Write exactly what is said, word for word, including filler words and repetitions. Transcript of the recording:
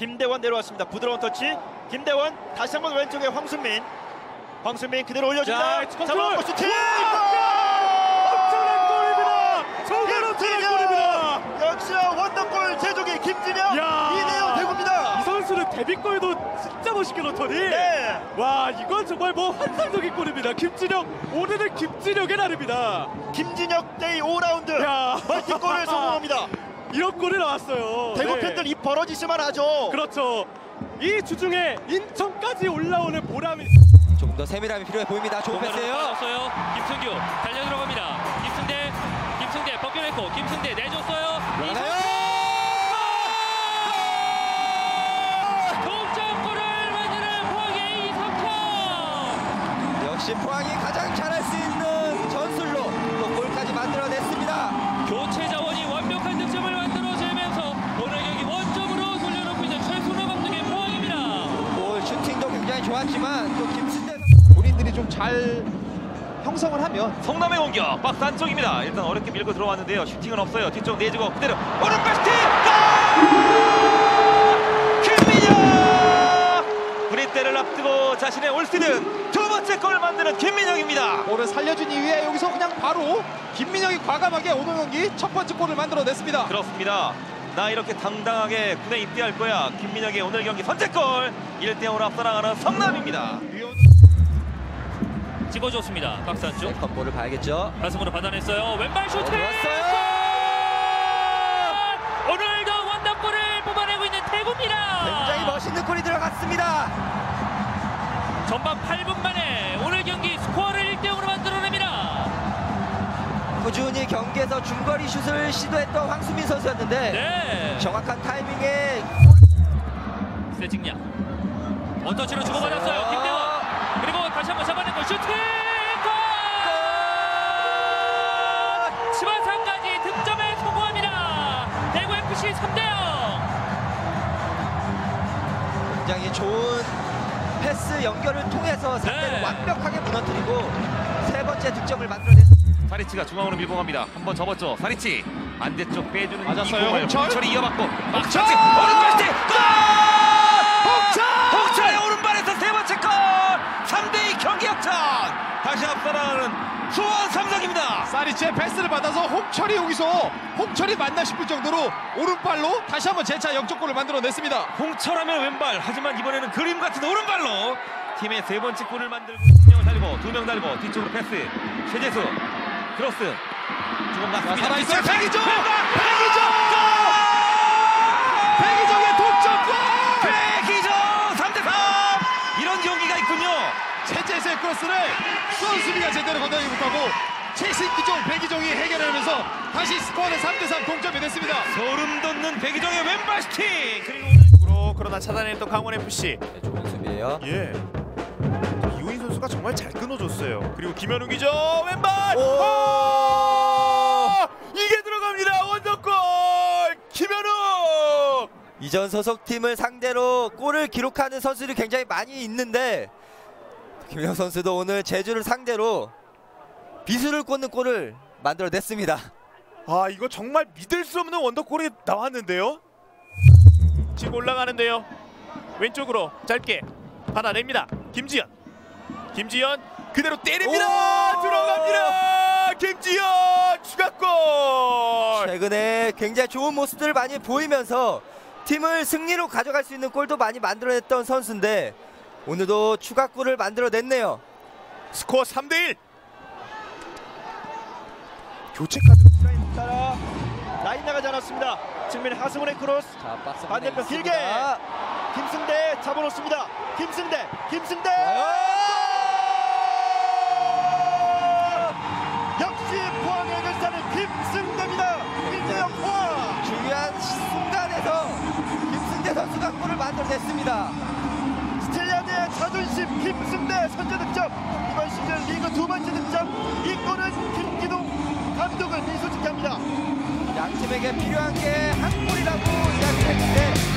김대원 내려왔습니다. 부드러운 터치. 김대원 다시 한번 왼쪽에 황순민. 황순민 그대로 올려준다. 잡아놓고 슈팅! 엄청난 골입니다. 정말 엄청난 골입니다. 역시나 원더골 제조기 김진영. 이 대 영 대구입니다. 이 선수는 데뷔골도 진짜 멋있게 넣더니 네. 와 이건 정말 뭐 환상적인 골입니다. 김진영 오늘은 김진영의 날입니다. 김진혁 데이 오 라운드 야. 멀티골을 성공합니다. 이런 골이 나왔어요. 대구 네. 팬들 입 벌어지시만 하죠. 그렇죠. 이 주중에 인천까지 올라오는 보람이 조금 더 세밀함이 필요해 보입니다. 좋은 패스예요. 빠졌어요. 김승규 달려 들어갑니다. 김승대, 김승대 벗겨냈고 김승대 내줬어요. 들어가나요? 동점골을 만드는 포항의 이석현. 역시 포항이 가장 잘할 수 있는 전술로 또 골까지 만들어냈습니다. 교체 자원이 완벽한 득점을 만들어내면서 오늘 경기 원점으로 돌려놓고 있는 최순호 감독의 포항입니다. 골 슈팅도 굉장히 좋았지만 또 김승대 본인들이 좀 잘 형성을 하면 성남의 공격 박스 안쪽입니다. 일단 어렵게 밀고 들어왔는데요. 슈팅은 없어요. 뒤쪽 내주고 그대로 오른발 슈팅! 골! 김민혁! 브릿대를 앞두고 자신의 올 시즌 두 번째 골을 만드는 김민혁입니다. 골을 살려준 이후에 여기서 그냥 바로 김민혁이 과감하게 오늘 경기 첫 번째 골을 만들어냈습니다. 그렇습니다. 나 이렇게 당당하게 군에 입대할 거야. 김민혁의 오늘 경기 선제골. 일 대 영으로 앞서 나가는 성남입니다. 찍어줬습니다. 박스 안쪽. 세컨 볼을 봐야겠죠. 가슴으로 받아냈어요. 왼발 슈팅! 좋았어요. 오늘도 원더골을 뽑아내고 있는 대구입니다. 굉장히 멋있는 골이 들어갔습니다. 전반 팔 분 만에 오늘 경기 스코어를 일 대 영으로 만들어냅니다. 꾸준히 경기에서 중거리 슛을 시도했던 황수민 선수였는데 네. 정확한 타이밍에 세징야 원터치로 주고받았어요. 김대원 그리고 다시 한번 잡아낸 거 슈팅! 골! 치마상까지 득점에 성공합니다. 대구에프씨 삼 대 영. 굉장히 좋은 패스 연결을 통해서 상대를 네. 완벽하게 무너뜨리고 세 번째 득점을 만들어냈습니다. 사리치가 중앙으로 밀고 갑니다. 한번 접었죠. 사리치 반대쪽 빼주는 맞았어요. 이 공을 홍철. 홍철이 이어받고 막차치 홍철! 오른발 슈팅! 골! 홍철! 홍철의 오른발에서 세 번째 골! 삼 대 이 경기 역전! 다시 앞서 나가는 수원 삼성입니다. 사리치의 패스를 받아서 홍철이 여기서 홍철이 맞나 싶을 정도로 오른발로 다시 한번 재차 역전골을 만들어냈습니다. 홍철하면 왼발, 하지만 이번에는 그림 같은 오른발로 팀의 세 번째 골을 만들고 한 명을 달리고 두 명 달리고 뒤쪽으로 패스 최재수 크로스 조금 났습니다. 살아있어요. 뒷쪽, 백이종! 왼발! 백이종! 백이종의 동점골! 백이종 삼 대 삼! 이런 경기가 있군요. 최재수의 크로스를 수원 수비가 제대로 건너지 못하고 최신기종 백이종이 해결하면서 다시 스코어는 삼 대 삼 동점이 됐습니다. 소름 돋는 백이종의 왼발 슈팅! 그리고 으로 그러나 차단해 또 강원에프씨. 네, 좋은 수비예요. 예. 이호인 선수가 정말 잘 끊어줬어요. 그리고 김현웅 기죠 왼발. 오! 오! 이게 들어갑니다. 원더골 김현웅. 이전 소속팀을 상대로 골을 기록하는 선수들이 굉장히 많이 있는데 김영 선수도 오늘 제주를 상대로 비수를 꽂는 골을 만들어냈습니다. 아 이거 정말 믿을 수 없는 원더골이 나왔는데요. 치고 올라가는데요. 왼쪽으로 짧게 받아냅니다. 김지현. 김지현 그대로 때립니다. 오! 들어갑니다. 김지현 추가골. 최근에 굉장히 좋은 모습들을 많이 보이면서 팀을 승리로 가져갈 수 있는 골도 많이 만들어냈던 선수인데 오늘도 추가골을 만들어냈네요. 스코어 삼 대 일. 교체 카드 라인 따라 라인 나가지 않았습니다. 측면 하승훈의 크로스. 자, 박스 반대편 길게 있습니다. 김승대 잡아놓습니다. 김승대 김승대 역시 포항의 글사는 김승대입니다. 일 대 영 포항. 중요한 순간에서 김승대 선수가 골을 만들어냈습니다. 스텔리아드의 자존심 김승대 선제 득점. 이번 시즌 리그 두 번째 득점. 이 골은 김기동 감독을 미소 짓게 합니다. 양 팀에게 필요한 게 한 골이라고 이야기했는데